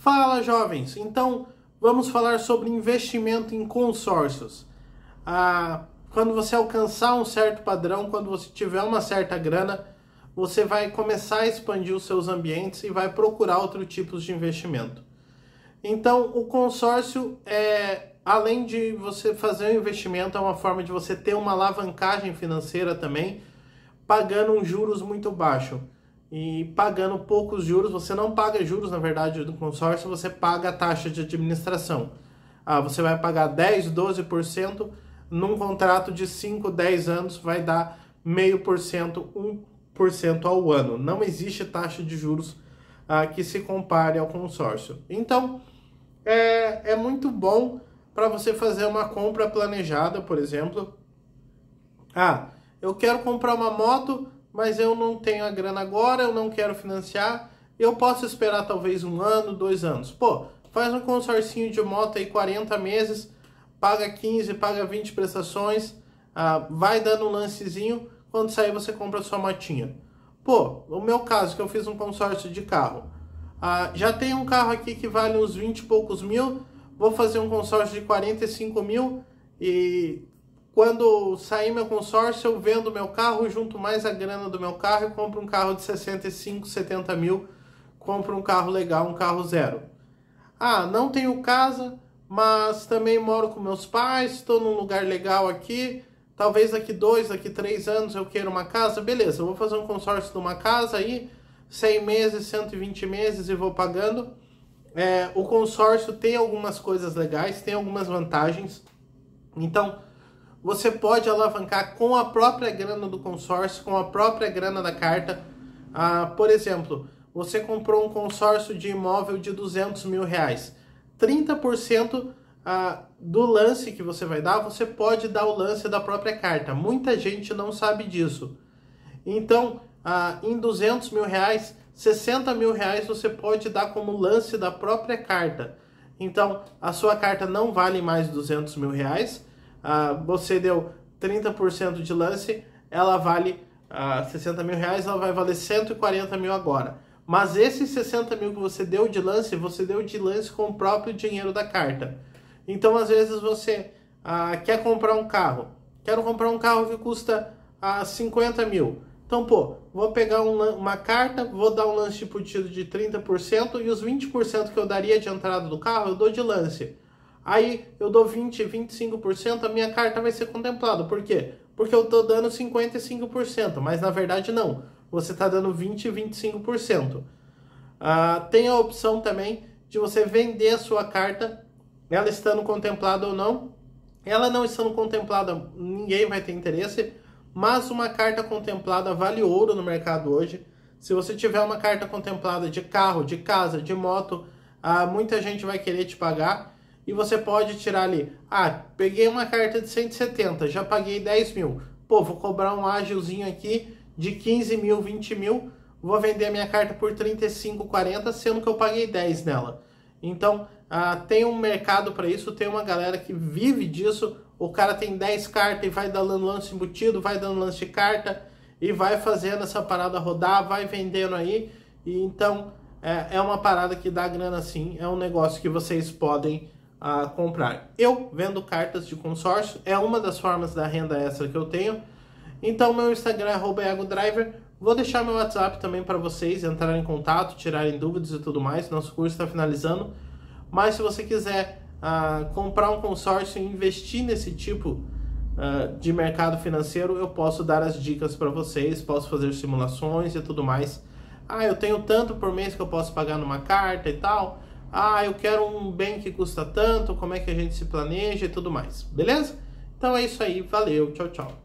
Fala, jovens! Então, vamos falar sobre investimento em consórcios. Quando você alcançar um certo padrão, quando você tiver uma certa grana, você vai começar a expandir os seus ambientes e vai procurar outros tipos de investimento. Então, o consórcio, além de você fazer um investimento, é uma forma de você ter uma alavancagem financeira também, pagando um juros muito baixo. E pagando poucos juros, você não paga juros, na verdade, do consórcio, você paga a taxa de administração. Você vai pagar 10%, 12%, num contrato de 5, 10 anos vai dar 0,5%, 1% ao ano. Não existe taxa de juros que se compare ao consórcio. Então, é muito bom para você fazer uma compra planejada, por exemplo. Eu quero comprar uma moto, mas eu não tenho a grana agora, eu não quero financiar, eu posso esperar talvez 1 ano, 2 anos. Pô, faz um consórcio de moto aí 40 meses, paga 15, paga 20 prestações, vai dando um lancezinho, quando sair você compra a sua motinha. Pô, o meu caso, que eu fiz um consórcio de carro, já tem um carro aqui que vale uns 20 e poucos mil, vou fazer um consórcio de 45 mil e quando sair meu consórcio, eu vendo meu carro, junto mais a grana do meu carro e compro um carro de 65, 70 mil, compro um carro legal, um carro zero. Não tenho casa, mas também moro com meus pais, estou num lugar legal aqui, talvez daqui 2, daqui 3 anos eu queira uma casa, beleza, eu vou fazer um consórcio de uma casa aí, 100 meses, 120 meses e vou pagando. O consórcio tem algumas coisas legais, tem algumas vantagens, então você pode alavancar com a própria grana do consórcio, com a própria grana da carta. Por exemplo, você comprou um consórcio de imóvel de 200 mil reais. 30% do lance que você vai dar, você pode dar o lance da própria carta. Muita gente não sabe disso. Então, em 200 mil reais, 60 mil reais você pode dar como lance da própria carta. Então, a sua carta não vale mais 200 mil reais. Você deu 30% de lance, ela vale 60 mil reais, ela vai valer 140 mil agora. Mas esses 60 mil que você deu de lance com o próprio dinheiro da carta. Então, às vezes, você quer comprar um carro. Quero comprar um carro que custa 50 mil. Então, vou pegar uma carta, vou dar um lance tipo de 30% e os 20% que eu daria de entrada do carro, eu dou de lance. Aí eu dou 20, 25%, a minha carta vai ser contemplada. Por quê? Porque eu estou dando 55%, mas na verdade não. Você está dando 20 e 25%. Tem a opção também de você vender a sua carta, ela estando contemplada ou não. Ela não estando contemplada, ninguém vai ter interesse, mas uma carta contemplada vale ouro no mercado hoje. Se você tiver uma carta contemplada de carro, de casa, de moto, muita gente vai querer te pagar. E você pode tirar ali, peguei uma carta de 170, já paguei 10 mil. Vou cobrar um ágilzinho aqui de 15 mil, 20 mil, vou vender a minha carta por 35, 40, sendo que eu paguei 10 nela. Então, tem um mercado para isso, tem uma galera que vive disso, o cara tem 10 cartas e vai dando lance embutido, vai dando lance de carta e vai fazendo essa parada rodar, vai vendendo aí. E então, é uma parada que dá grana sim, é um negócio que vocês podem comprar. Eu vendo cartas de consórcio, é uma das formas da renda extra que eu tenho. Então meu Instagram é @egodriver. Vou deixar meu WhatsApp também para vocês entrarem em contato, tirarem dúvidas e tudo mais. Nosso curso está finalizando. Mas se você quiser comprar um consórcio e investir nesse tipo de mercado financeiro, eu posso dar as dicas para vocês, posso fazer simulações e tudo mais. Eu tenho tanto por mês que eu posso pagar numa carta e tal. Eu quero um bem que custa tanto, como é que a gente se planeja e tudo mais, beleza? Então é isso aí, valeu, tchau, tchau.